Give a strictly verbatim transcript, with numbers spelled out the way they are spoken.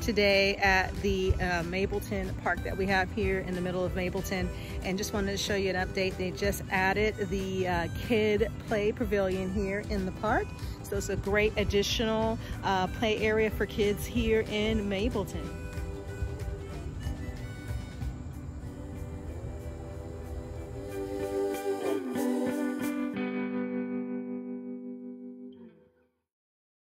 today at the uh, Mableton Park that we have here in the middle of Mableton, and just wanted to show you an update. They just added the uh, kid play pavilion here in the park. So it's a great additional uh, play area for kids here in Mableton.